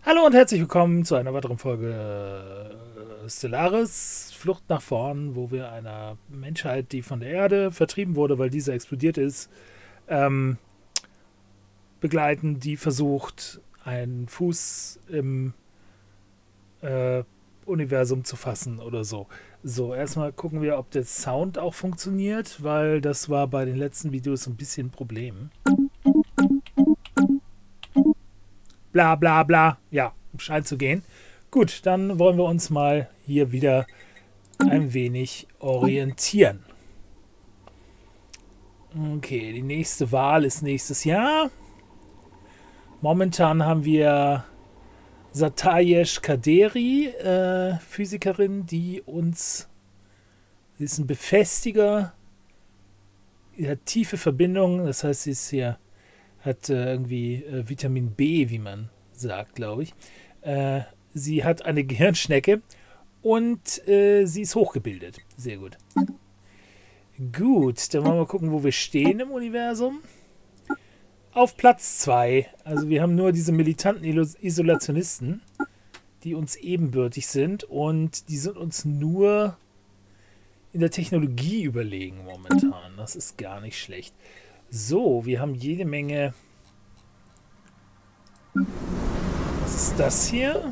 Hallo und herzlich willkommen zu einer weiteren Folge Stellaris, Flucht nach vorn, wo wir einer Menschheit, die von der Erde vertrieben wurde, weil diese explodiert ist, ähm, begleiten, die versucht, einen Fuß im äh, Universum zu fassen oder so. So, erstmal gucken wir, ob der Sound auch funktioniert, weil das war bei den letzten Videos ein bisschen ein Problem. Bla bla bla. Ja, scheint zu gehen. Gut, dann wollen wir uns mal hier wieder ein wenig orientieren. Okay, die nächste Wahl ist nächstes Jahr. Momentan haben wir Satayesh Kaderi, Physikerin, sie ist ein Befestiger, sie hat tiefe Verbindungen, das heißt, sie ist hier, hat irgendwie Vitamin B, wie man sagt, glaube ich. Sie hat eine Gehirnschnecke und sie ist hochgebildet. Sehr gut. Gut, dann wollen wir mal gucken, wo wir stehen im Universum. Auf Platz 2. Also wir haben nur diese militanten Isolationisten, die uns ebenbürtig sind und die sind uns nur in der Technologie überlegen momentan. Das ist gar nicht schlecht. So, wir haben jede Menge. Was ist das hier?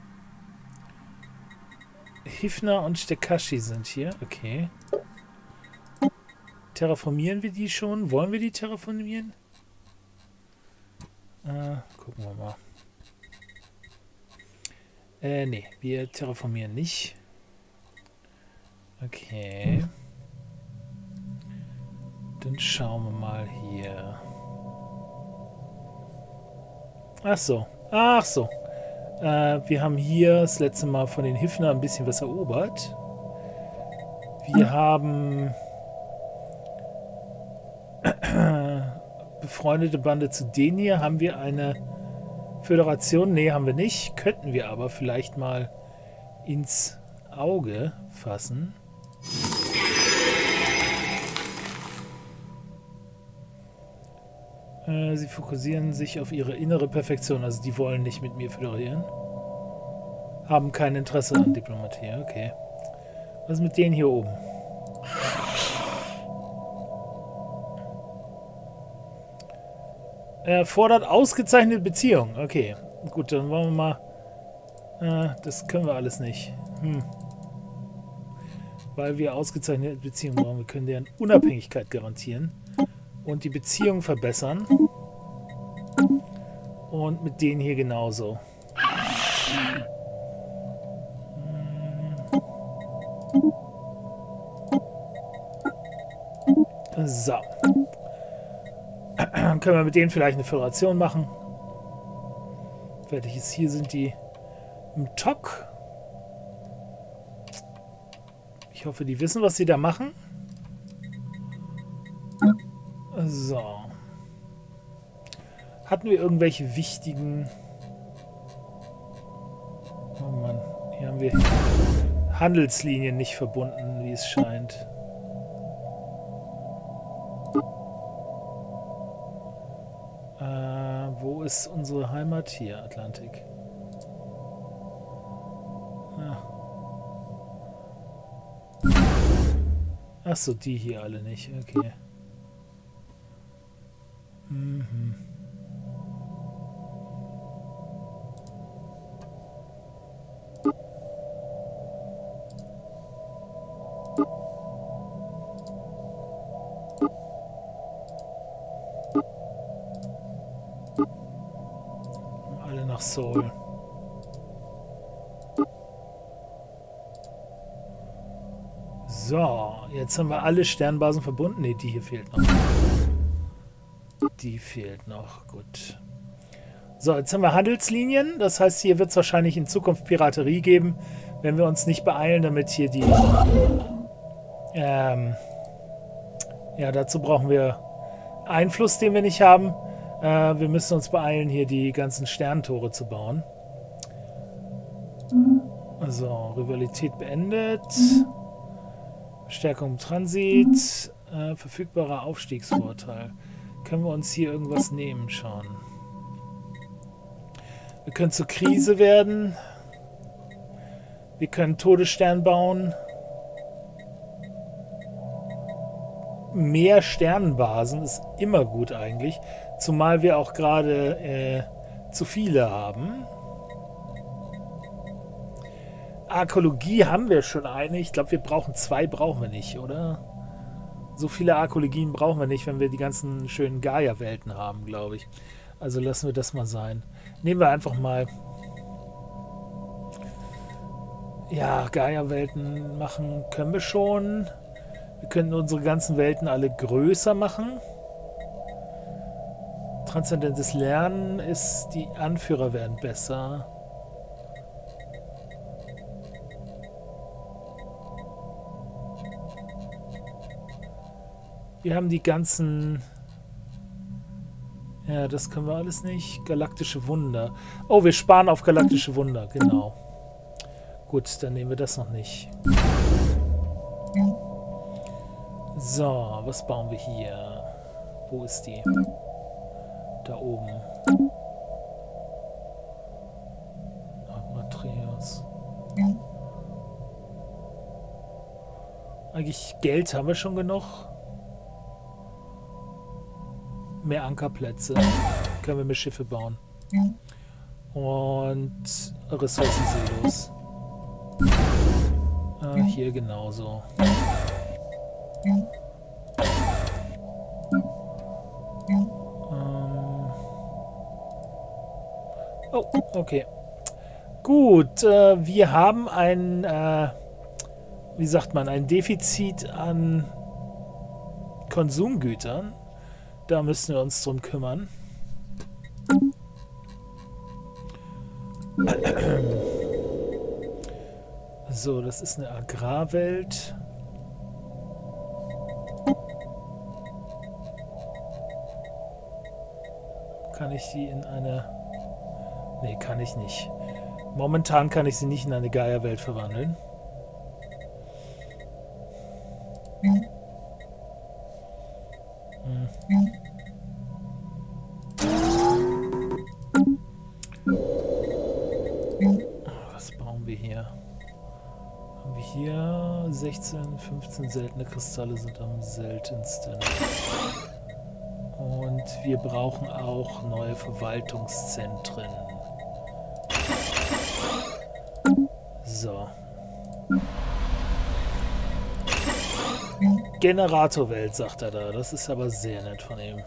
Hifner und Stekashi sind hier. Okay. Terraformieren wir die schon? Wollen wir die terraformieren? Gucken wir mal. Nee, wir terraformieren nicht. Okay. Dann schauen wir mal hier. Ach so. Ach so. Wir haben hier das letzte Mal von den Hifner ein bisschen was erobert. Wir haben befreundete Bande zu denen hier. Haben wir eine Föderation? Nee, haben wir nicht. Könnten wir aber vielleicht mal ins Auge fassen. Sie fokussieren sich auf ihre innere Perfektion. Also die wollen nicht mit mir föderieren. Haben kein Interesse an Diplomatie. Okay. Was ist mit denen hier oben? Fordert ausgezeichnete Beziehung. Okay. Gut, dann wollen wir mal... das können wir alles nicht. Weil wir ausgezeichnete Beziehungen brauchen. Wir können deren Unabhängigkeit garantieren. Und die Beziehung verbessern. Und mit denen hier genauso. So. Dann können wir mit denen vielleicht eine Föderation machen. Fertig ist. Hier sind die im TOC. Ich hoffe, die wissen, was sie da machen. So. Hatten wir irgendwelche wichtigen... Oh Mann, hier haben wir Handelslinien nicht verbunden, wie es scheint. Wo ist unsere Heimat? Hier, Atlantik. Achso, die hier alle nicht. Okay. Alle nach Seoul. So, jetzt haben wir alle Sternbasen verbunden. Ne, die hier fehlt noch. Die fehlt noch. Gut. So, jetzt haben wir Handelslinien. Das heißt, hier wird es wahrscheinlich in Zukunft Piraterie geben, wenn wir uns nicht beeilen, damit hier die... ja, dazu brauchen wir Einfluss, den wir nicht haben. Wir müssen uns beeilen, hier die ganzen Sterntore zu bauen. So, Rivalität beendet. Stärkung im Transit. Verfügbarer Aufstiegsvorteil. Können wir uns hier irgendwas nehmen? Schauen. Wir können zur Krise werden. Wir können Todesstern bauen. Mehr Sternenbasen ist immer gut eigentlich. Zumal wir auch gerade zu viele haben. Arkologie haben wir schon eine. Ich glaube, wir brauchen 2, brauchen wir nicht, oder? So viele Arkologien brauchen wir nicht, wenn wir die ganzen schönen Gaia-Welten haben, glaube ich. Also lassen wir das mal sein. Nehmen wir einfach mal... Ja, Gaia-Welten machen können wir schon. Wir können unsere ganzen Welten alle größer machen. Transzendentes Lernen ist... Die Anführer werden besser. Wir haben die ganzen... Ja, das können wir alles nicht. Galaktische Wunder. Oh, wir sparen auf galaktische Wunder, genau. Gut, dann nehmen wir das noch nicht. So, was bauen wir hier? Wo ist die? Da oben. Matreus. Eigentlich Geld haben wir schon genug. Mehr Ankerplätze. Können wir mehr Schiffe bauen. Und Ressourcensilos. Hier genauso. Oh, okay. Gut, wir haben ein, wie sagt man, ein Defizit an Konsumgütern. Da müssen wir uns drum kümmern. So, das ist eine Agrarwelt. Kann ich die in eine... Nee, kann ich nicht. Momentan kann ich sie nicht in eine Gaia-Welt verwandeln. Was bauen wir hier? Haben wir hier 16, 15 seltene Kristalle sind am seltensten. Und wir brauchen auch neue Verwaltungszentren. So. Generatorwelt, sagt er da. Das ist aber sehr nett von ihm.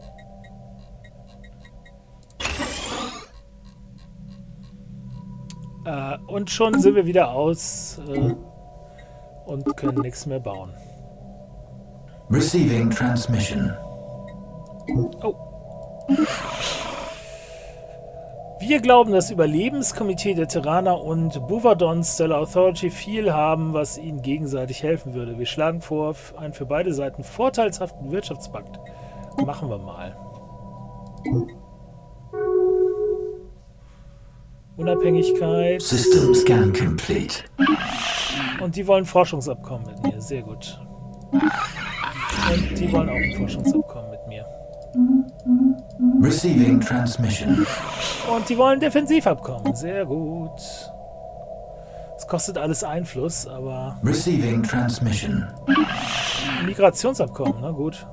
Und schon sind wir wieder aus und können nichts mehr bauen. Receiving transmission. Oh. Wir glauben, das Überlebenskomitee der Terraner und Buvadon Stellar Authority viel haben, was ihnen gegenseitig helfen würde. Wir schlagen vor, einen für beide Seiten vorteilshaften Wirtschaftspakt. Machen wir mal. Unabhängigkeit. System scan complete. Und die wollen Forschungsabkommen mit mir. Sehr gut. Und die wollen auch ein Forschungsabkommen mit mir. Receiving transmission. Und die wollen Defensivabkommen. Sehr gut. Es kostet alles Einfluss, aber... Receiving transmission. Migrationsabkommen, na gut.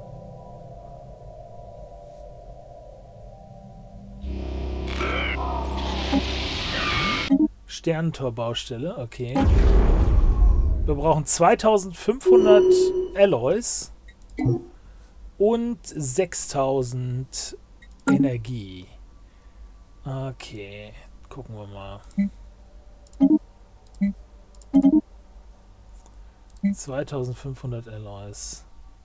Sternentor-Baustelle, okay. Wir brauchen 2500 Alloys und 6000 Energie. Okay, gucken wir mal. 2500 Alloys.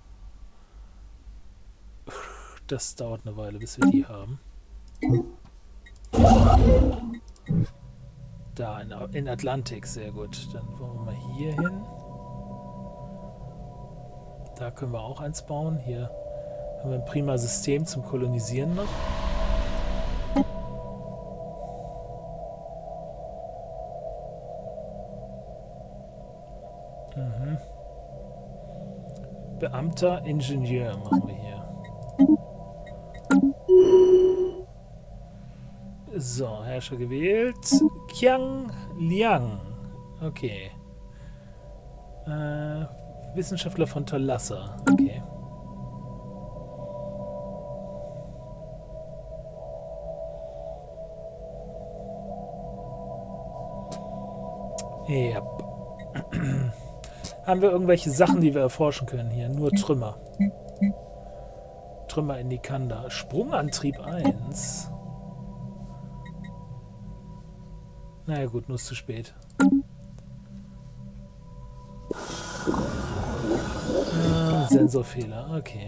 Das dauert eine Weile, bis wir die haben. Da in Atlantik, sehr gut. Dann wollen wir mal hier hin. Da können wir auch eins bauen. Hier haben wir ein prima System zum Kolonisieren noch. Mhm. Beamter, Ingenieur machen wir hier. So, Herrscher gewählt. Qiang Liang. Okay. Wissenschaftler von Thalassa. Okay. Ja. Haben wir irgendwelche Sachen, die wir erforschen können hier? Nur Trümmer. Trümmer in die Kanda. Sprungantrieb 1. Naja gut, nur ist zu spät. Sensorfehler, okay.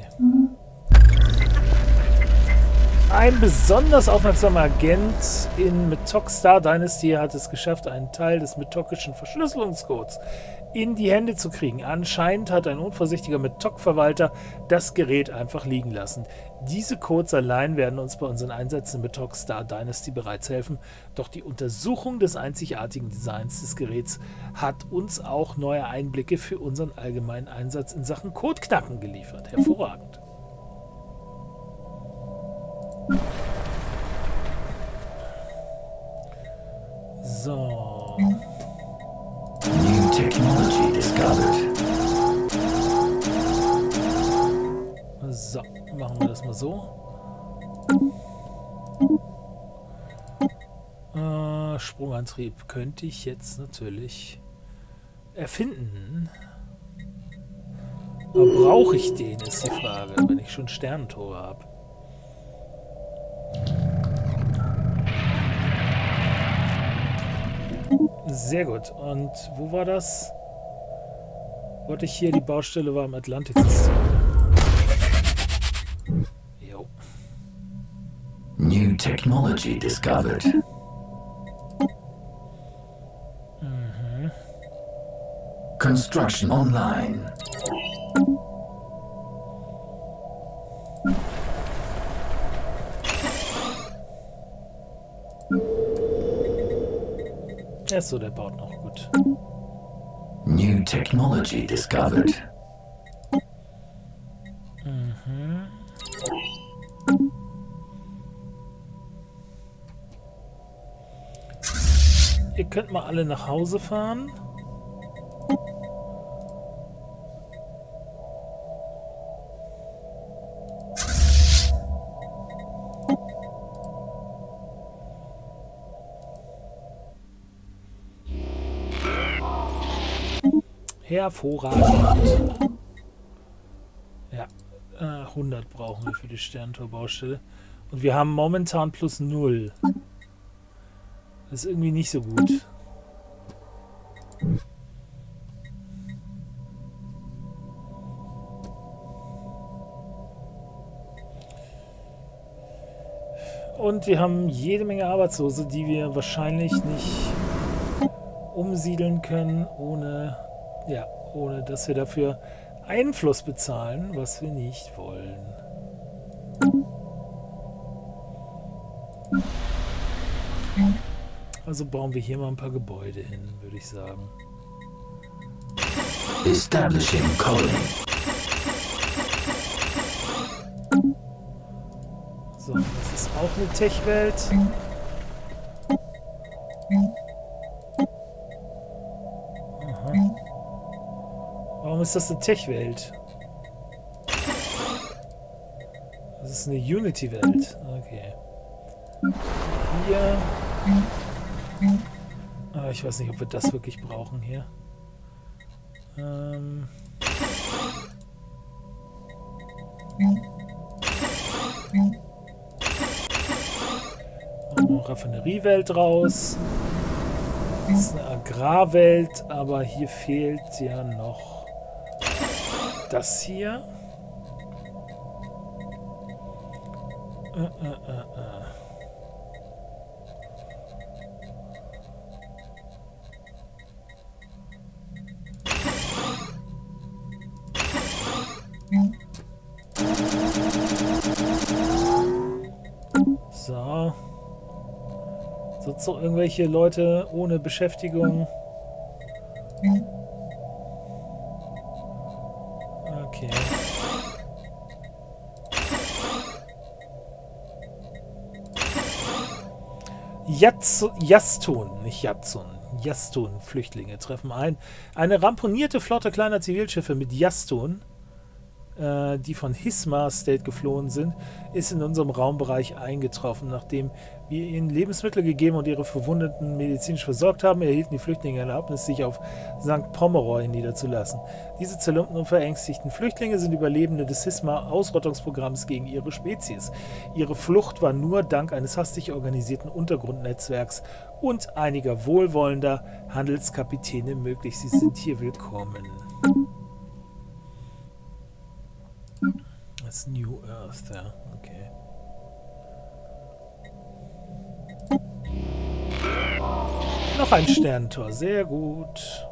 Ein besonders aufmerksamer Agent in Metok Star Dynasty hat es geschafft, einen Teil des metokischen Verschlüsselungscodes in die Hände zu kriegen. Anscheinend hat ein unvorsichtiger Metok-Verwalter das Gerät einfach liegen lassen. Diese Codes allein werden uns bei unseren Einsätzen in Metok Star Dynasty bereits helfen, doch die Untersuchung des einzigartigen Designs des Geräts hat uns auch neue Einblicke für unseren allgemeinen Einsatz in Sachen Codeknacken geliefert. Hervorragend. So. New technology discovered. So, machen wir das mal so. Sprungantrieb könnte ich jetzt natürlich erfinden. Aber brauche ich den, ist die Frage, wenn ich schon Sternentore habe. Sehr gut. Und wo war das? Wollte ich hier, die Baustelle war im Atlantiksystem. Jo. New technology discovered. Mhm. Construction online. Achso, der baut noch gut. New technology discovered. Mhm. Ihr könnt mal alle nach Hause fahren. Hervorragend. Ja, 100 brauchen wir für die Sternentor-Baustelle. Und wir haben momentan plus 0. Das ist irgendwie nicht so gut. Und wir haben jede Menge Arbeitslose, die wir wahrscheinlich nicht umsiedeln können, ohne dass wir dafür Einfluss bezahlen, was wir nicht wollen. Also bauen wir hier mal ein paar Gebäude hin, würde ich sagen. Establishing colony. So, das ist auch eine Tech-Welt. Aha. Warum ist das eine Tech-Welt? Das ist eine Unity-Welt. Okay. Hier. Aber ich weiß nicht, ob wir das wirklich brauchen hier. Raffineriewelt raus. Das ist eine Agrarwelt, aber hier fehlt ja noch das hier. So. Sonst noch irgendwelche Leute ohne Beschäftigung? Okay. Yastun, nicht Yatsun, Yastun-Flüchtlinge treffen ein. Eine ramponierte Flotte kleiner Zivilschiffe mit Yastun, die von Hisma State geflohen sind, ist in unserem Raumbereich eingetroffen. Nachdem wir ihnen Lebensmittel gegeben und ihre Verwundeten medizinisch versorgt haben, erhielten die Flüchtlinge Erlaubnis, sich auf St. Pomeroy niederzulassen. Diese zerlumpten und verängstigten Flüchtlinge sind Überlebende des Hisma-Ausrottungsprogramms gegen ihre Spezies. Ihre Flucht war nur dank eines hastig organisierten Untergrundnetzwerks und einiger wohlwollender Handelskapitäne möglich. Sie sind hier willkommen. Das ist New Earth, ja, okay. Noch ein Sternentor, sehr gut.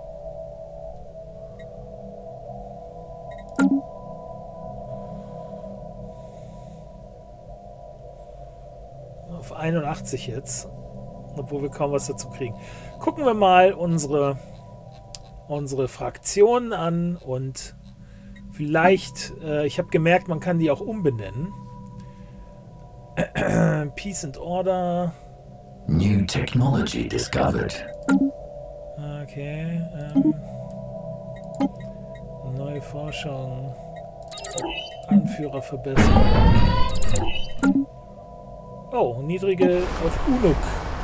Auf 81 jetzt, obwohl wir kaum was dazu kriegen. Gucken wir mal unsere Fraktionen an und vielleicht, ich habe gemerkt, man kann die auch umbenennen. Peace and Order. New technology discovered. Okay. Neue Forschung. Anführer verbessern. Oh, niedrige auf Unuk.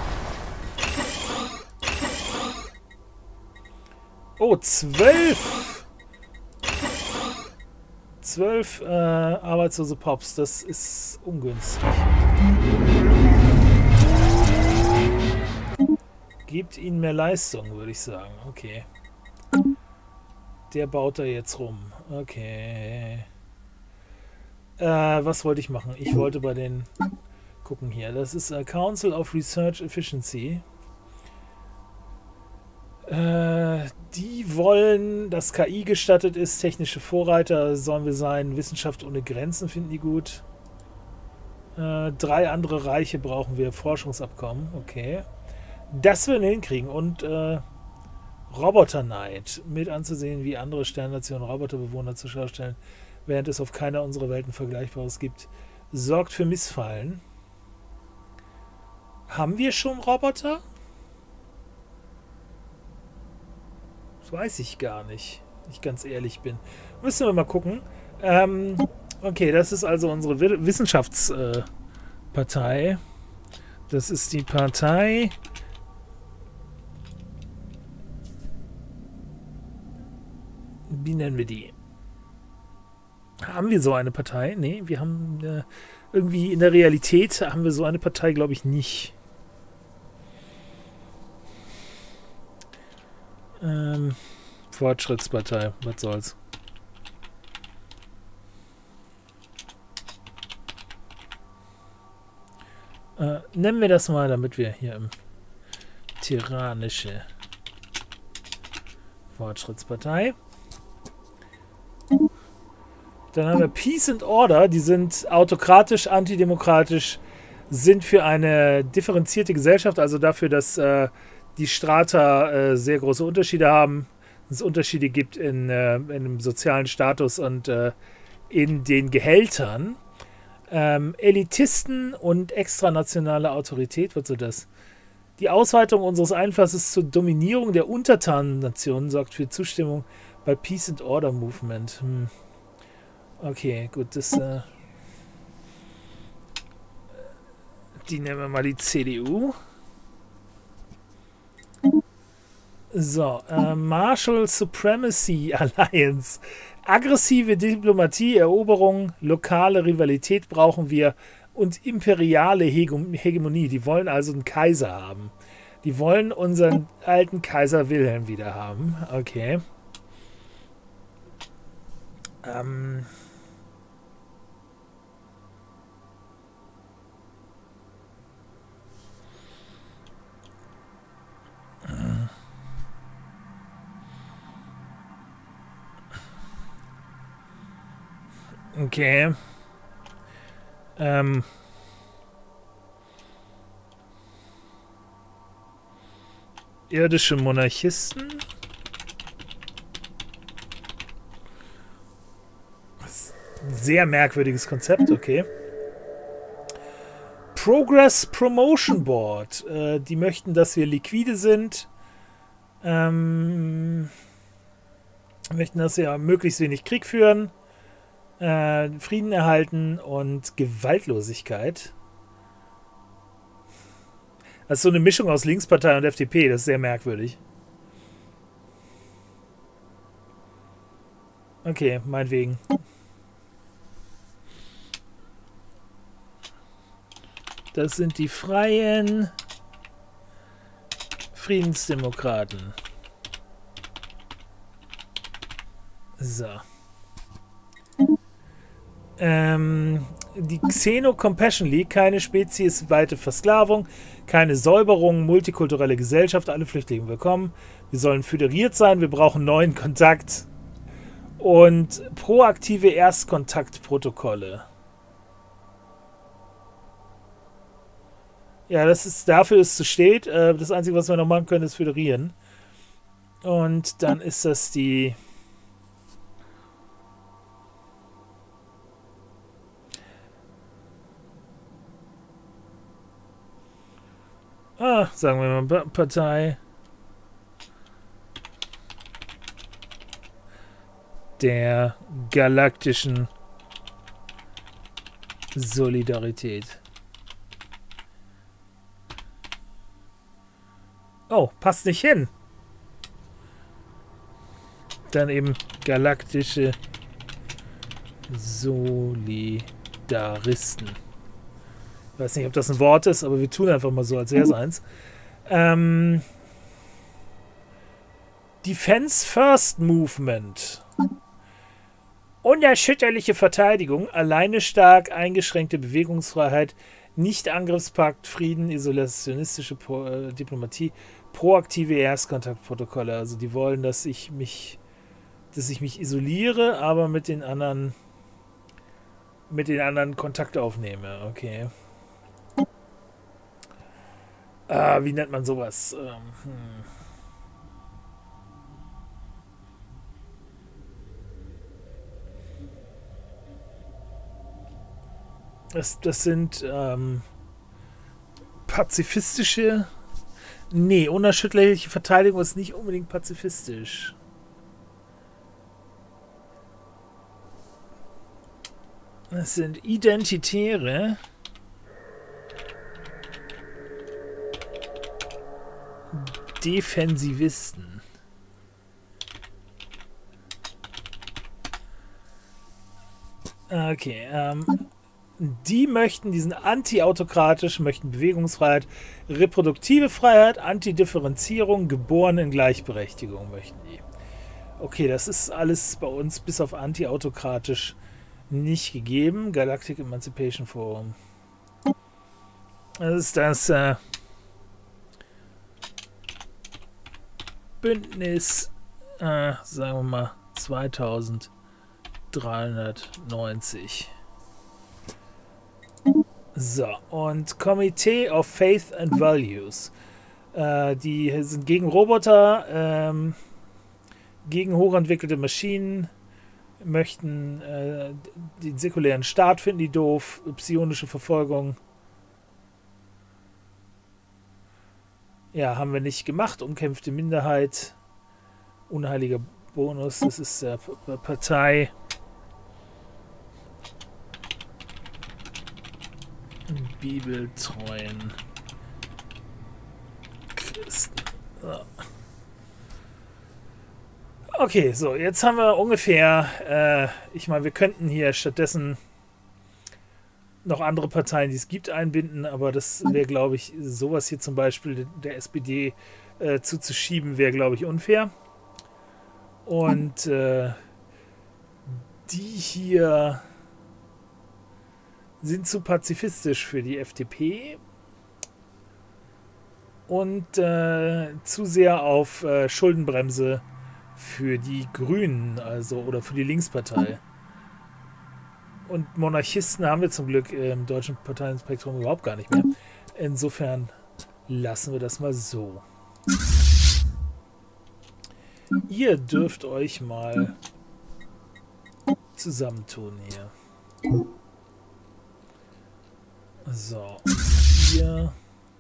Oh, 12! 12 arbeitslose Pops, das ist ungünstig. Gibt ihnen mehr Leistung, würde ich sagen. Okay. Der baut da jetzt rum. Okay. Was wollte ich machen? Ich wollte bei den... gucken hier. Das ist Council of Research Efficiency. Die wollen, dass KI gestattet ist, technische Vorreiter sollen wir sein, Wissenschaft ohne Grenzen finden die gut. 3 andere Reiche brauchen wir, Forschungsabkommen, okay. Das werden wir hinkriegen und Roboterneid mit anzusehen, wie andere Sternnationen Roboterbewohner zur Schau stellen, während es auf keiner unserer Welten Vergleichbares gibt, sorgt für Missfallen. Haben wir schon Roboter? Weiß ich gar nicht, wenn ich ganz ehrlich bin. Müssen wir mal gucken. Okay, das ist also unsere Wissenschaftspartei. Das ist die Partei. Wie nennen wir die? Haben wir so eine Partei? Nee, wir haben irgendwie in der Realität haben wir so eine Partei, glaube ich, nicht. Fortschrittspartei, was soll's. Nennen wir das mal, damit wir hier im tyrannische Fortschrittspartei. Dann haben wir Peace and Order, die sind autokratisch, antidemokratisch, sind für eine differenzierte Gesellschaft, also dafür, dass die Strata sehr große Unterschiede haben, es Unterschiede gibt in dem sozialen Status und in den Gehältern. Elitisten und extranationale Autorität, was so das? Die Ausweitung unseres Einflusses zur Dominierung der Untertanennationen sorgt für Zustimmung bei Peace and Order Movement. Okay, gut, das die nehmen wir mal die CDU. So, Marshall Supremacy Alliance. Aggressive Diplomatie, Eroberung, lokale Rivalität brauchen wir und imperiale Hegemonie. Die wollen also einen Kaiser haben. Die wollen unseren alten Kaiser Wilhelm wieder haben. Okay. Okay. Irdische Monarchisten. Sehr merkwürdiges Konzept, okay. Progress Promotion Board. Die möchten, dass wir liquide sind. Möchten, dass wir möglichst wenig Krieg führen. Frieden erhalten und Gewaltlosigkeit. Das ist so eine Mischung aus Linkspartei und FDP. Das ist sehr merkwürdig. Okay, meinetwegen. Das sind die Freien Friedensdemokraten. So. Die Xeno-Compassion League, keine speziesweite Versklavung, keine Säuberung, multikulturelle Gesellschaft, alle Flüchtlinge willkommen. Wir sollen föderiert sein, wir brauchen neuen Kontakt und proaktive Erstkontaktprotokolle. Ja, das ist dafür, es zu steht. Das Einzige, was wir noch machen können, ist föderieren. Und dann ist das die... sagen wir mal, Partei der galaktischen Solidarität. Oh, passt nicht hin. Dann eben galaktische Solidaristen. Ich weiß nicht, ob das ein Wort ist, aber wir tun einfach mal so, als wäre es eins. Defense First Movement. Unerschütterliche Verteidigung, alleine stark, eingeschränkte Bewegungsfreiheit, Nicht-Angriffspakt, Frieden, isolationistische Diplomatie, proaktive Erstkontaktprotokolle. Also die wollen, dass ich mich isoliere, aber mit den anderen Kontakt aufnehme. Okay. Wie nennt man sowas? Das sind pazifistische... Nee, unerschütterliche Verteidigung ist nicht unbedingt pazifistisch. Das sind Identitäre. Defensivisten. Okay, die sind anti-autokratisch, möchten Bewegungsfreiheit, reproduktive Freiheit, Antidifferenzierung, Geborenen-Gleichberechtigung möchten die. Okay, das ist alles bei uns bis auf anti-autokratisch nicht gegeben. Galactic Emancipation Forum. Das ist das Bündnis, sagen wir mal 2390. So, und Committee of Faith and Values. Die sind gegen Roboter, gegen hochentwickelte Maschinen, möchten den säkulären Staat, finden die doof, psionische Verfolgung. Ja, haben wir nicht gemacht. Umkämpfte Minderheit, unheiliger Bonus, das ist Partei Bibeltreuen Christen. So. Okay, so, jetzt haben wir ungefähr, ich meine, wir könnten hier stattdessen noch andere Parteien, die es gibt, einbinden, aber das wäre, glaube ich, sowas hier zum Beispiel der SPD zuzuschieben, wäre, glaube ich, unfair. Und die hier sind zu pazifistisch für die FDP und zu sehr auf Schuldenbremse für die Grünen, also oder für die Linkspartei. Und Monarchisten haben wir zum Glück im deutschen Parteienspektrum überhaupt gar nicht mehr. Insofern lassen wir das mal so. Ihr dürft euch mal zusammentun hier. So. hier...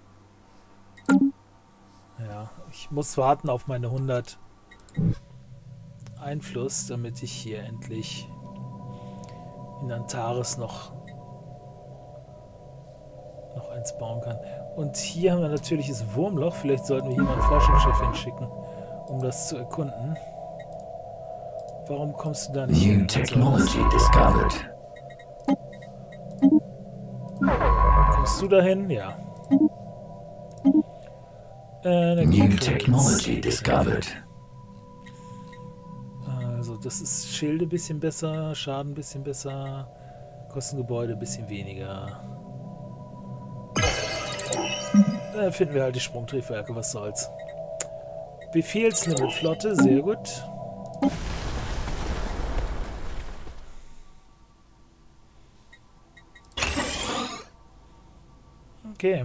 Ja, ich muss warten auf meine 100 Einfluss, damit ich hier endlich in Antares noch eins bauen kann. Und hier haben wir natürlich das Wurmloch. Vielleicht sollten wir hier mal ein Forschungsschiff hinschicken, um das zu erkunden. Warum kommst du da nicht hin? New technology discovered. Kommst du dahin? Ja. New technology discovered. Also das ist Schilde ein bisschen besser, Schaden ein bisschen besser, Kostengebäude ein bisschen weniger. Da finden wir halt die Sprungtriebwerke, was soll's. Befehlslimitflotte, sehr gut. Okay.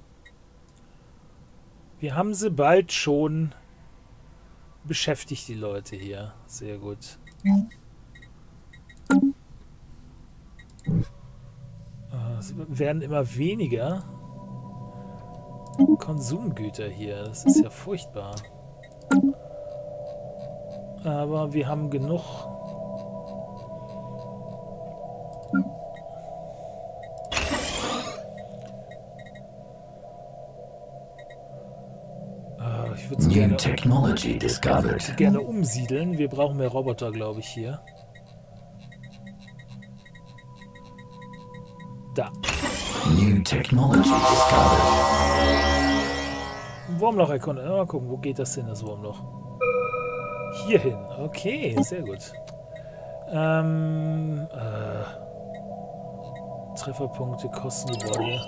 Wir haben sie bald schon beschäftigt, die Leute hier. Sehr gut. Es werden immer weniger Konsumgüter hier. Das ist ja furchtbar. Aber wir haben genug. Ich würde gerne umsiedeln. Wir brauchen mehr Roboter, glaube ich, hier. Da. New technology discovered. Wurmloch erkunden. Mal gucken, wo geht das hin, das Wurmloch? Hier hin. Okay, sehr gut. Trefferpunkte, Kostengebäude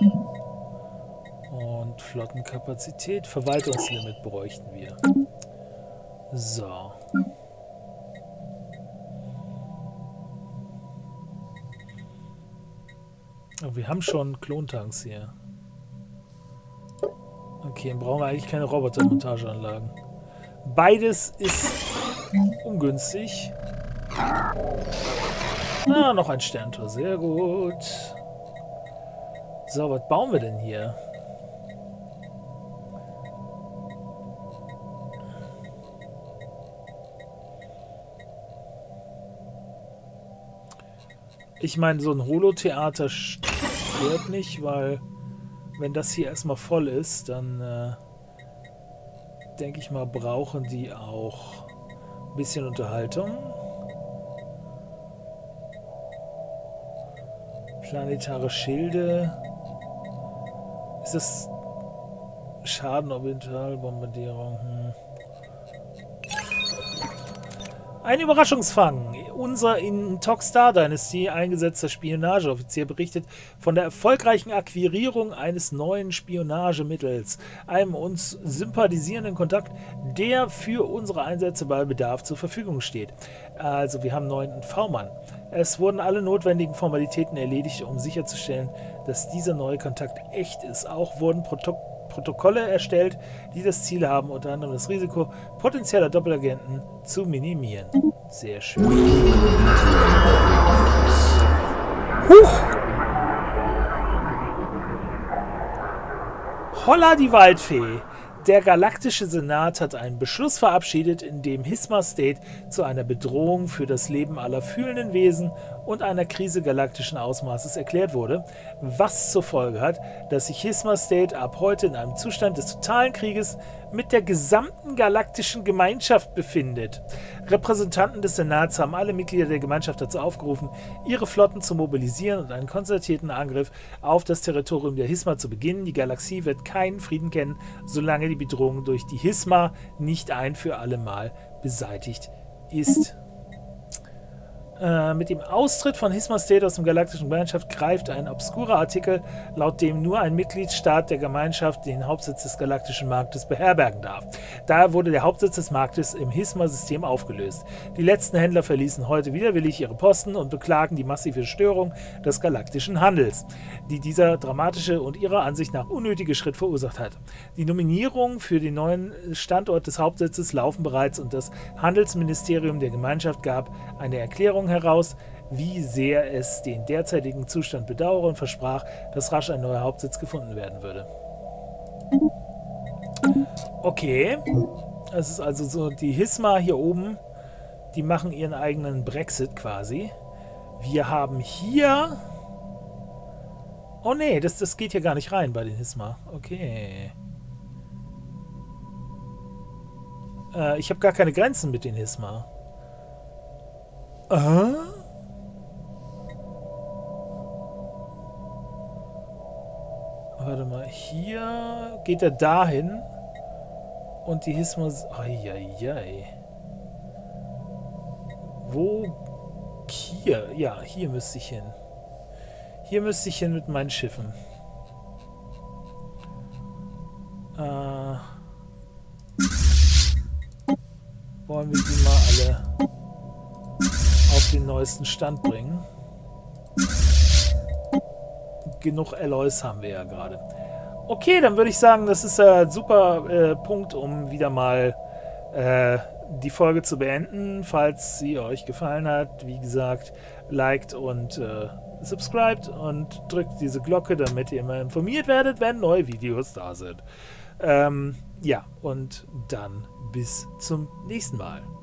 und Flottenkapazität. Verwaltungslimit bräuchten wir. So. Oh, wir haben schon Klontanks hier. Okay, dann brauchen wir eigentlich keine Robotermontageanlagen. Beides ist ungünstig. Ah, noch ein Sterntor. Sehr gut. So, was bauen wir denn hier? Ich meine, so ein Holotheater stört nicht, weil wenn das hier erstmal voll ist, dann denke ich mal, brauchen die auch ein bisschen Unterhaltung. Planetare Schilde. Ist das Schadenorbitalbombardierung? Ein Überraschungsfang. Unser in Tokstar Dynasty eingesetzter Spionageoffizier berichtet von der erfolgreichen Akquirierung eines neuen Spionagemittels, einem uns sympathisierenden Kontakt, der für unsere Einsätze bei Bedarf zur Verfügung steht. Also wir haben einen neuen V-Mann. Es wurden alle notwendigen Formalitäten erledigt, um sicherzustellen, dass dieser neue Kontakt echt ist. Auch wurden Protokolle erstellt, die das Ziel haben, unter anderem das Risiko potenzieller Doppelagenten zu minimieren. Sehr schön. Huch! Holla die Waldfee! Der Galaktische Senat hat einen Beschluss verabschiedet, in dem Hisma State zu einer Bedrohung für das Leben aller fühlenden Wesen und einer Krise galaktischen Ausmaßes erklärt wurde, was zur Folge hat, dass sich Hisma State ab heute in einem Zustand des totalen Krieges mit der gesamten galaktischen Gemeinschaft befindet. Repräsentanten des Senats haben alle Mitglieder der Gemeinschaft dazu aufgerufen, ihre Flotten zu mobilisieren und einen konzertierten Angriff auf das Territorium der Hisma zu beginnen. Die Galaxie wird keinen Frieden kennen, solange die Bedrohung durch die Hisma nicht ein für alle Mal beseitigt ist. Mit dem Austritt von Hisma State aus dem galaktischen Gemeinschaft greift ein obskurer Artikel, laut dem nur ein Mitgliedsstaat der Gemeinschaft den Hauptsitz des galaktischen Marktes beherbergen darf. Daher wurde der Hauptsitz des Marktes im Hisma-System aufgelöst. Die letzten Händler verließen heute widerwillig ihre Posten und beklagen die massive Störung des galaktischen Handels, die dieser dramatische und ihrer Ansicht nach unnötige Schritt verursacht hat. Die Nominierungen für den neuen Standort des Hauptsitzes laufen bereits und das Handelsministerium der Gemeinschaft gab eine Erklärung heraus, wie sehr es den derzeitigen Zustand bedauere und versprach, dass rasch ein neuer Hauptsitz gefunden werden würde. Okay. Das ist also so, die Hisma hier oben, die machen ihren eigenen Brexit quasi. Wir haben hier... Oh nee, das geht hier gar nicht rein bei den Hisma. Okay. Ich habe gar keine Grenzen mit den Hisma. Warte mal, hier geht er dahin und die Hisma... Eieiei. Wo? Hier, ja, hier müsste ich hin. Hier müsste ich hin mit meinen Schiffen. Wollen wir die mal alle auf den neuesten Stand bringen? Genug Alloys haben wir ja gerade. Okay, dann würde ich sagen, das ist ein super Punkt, um wieder mal die Folge zu beenden. Falls sie euch gefallen hat, wie gesagt, liked und subscribed und drückt diese Glocke, damit ihr immer informiert werdet, wenn neue Videos da sind. Ja, und dann bis zum nächsten Mal.